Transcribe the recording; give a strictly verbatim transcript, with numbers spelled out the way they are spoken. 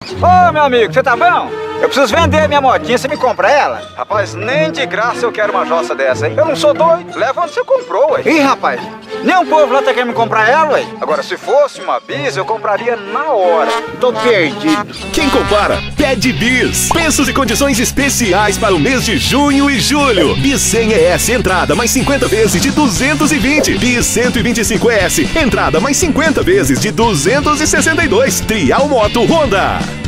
Ô, meu amigo, você tá bom? Eu preciso vender minha motinha, você me compra ela? Rapaz, nem de graça eu quero uma jossa dessa, hein? Eu não sou doido. Leva onde você comprou, ué. Ih, rapaz, nem um povo lá tá querendo me comprar ela, ué. Agora, se fosse uma bis, eu compraria na hora. Tô perdido. Quem compara, pede bis. Preços e condições especiais para o mês de junho e julho. Bis cem E S, entrada mais cinquenta vezes de duzentos e vinte. Bis cento e vinte e cinco E S, entrada mais cinquenta vezes de duzentos e sessenta e dois. Trial Moto Honda.